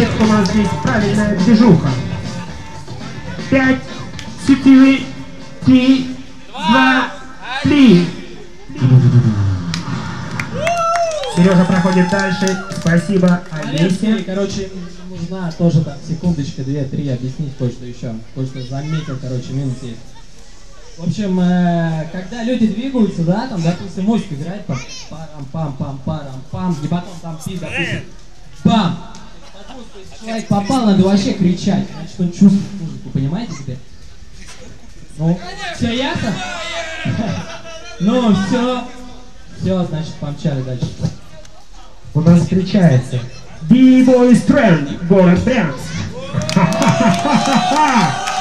Значит, у нас здесь правильная движуха. 5, 4, 3, 2, 3. Сережа проходит дальше. Спасибо, Олесе. Короче, нужна тоже там секундочка, 2-3 объяснить кое-что еще. Кое-что заметил, короче, минус есть. В общем, когда люди двигаются, да, там, допустим, музыка играет, пам-пам-пам-парам-пам, и потом там пи, допустим, бам! Если человек попал, надо вообще кричать, значит, он чувствует музыку, понимаете себе? Ну, все ясно? Ну, все, значит, помчали дальше. У нас встречается B-Boy Strand, город Брянск.